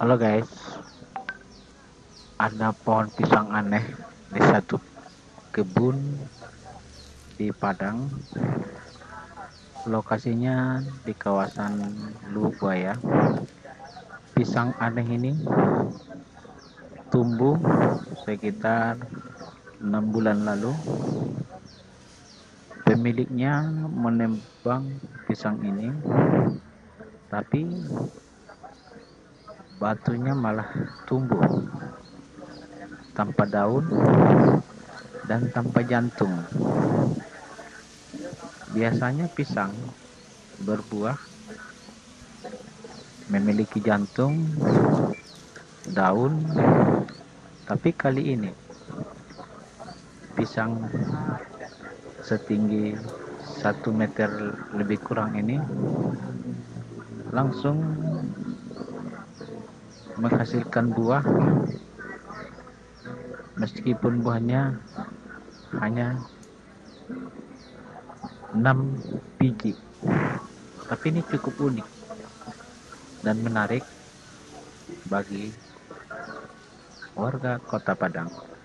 Halo guys, ada pohon pisang aneh di satu kebun di Padang. Lokasinya di kawasan Lubuk Buaya. Pisang aneh ini tumbuh sekitar 6 bulan lalu. Pemiliknya menebang pisang ini, tapi batunya malah tumbuh tanpa daun dan tanpa jantung. Biasanya pisang berbuah memiliki jantung, daun, tapi kali ini pisang setinggi 1 meter lebih kurang ini langsung menghasilkan buah, meskipun buahnya hanya 6 biji. Tapi ini cukup unik dan menarik bagi warga Kota Padang.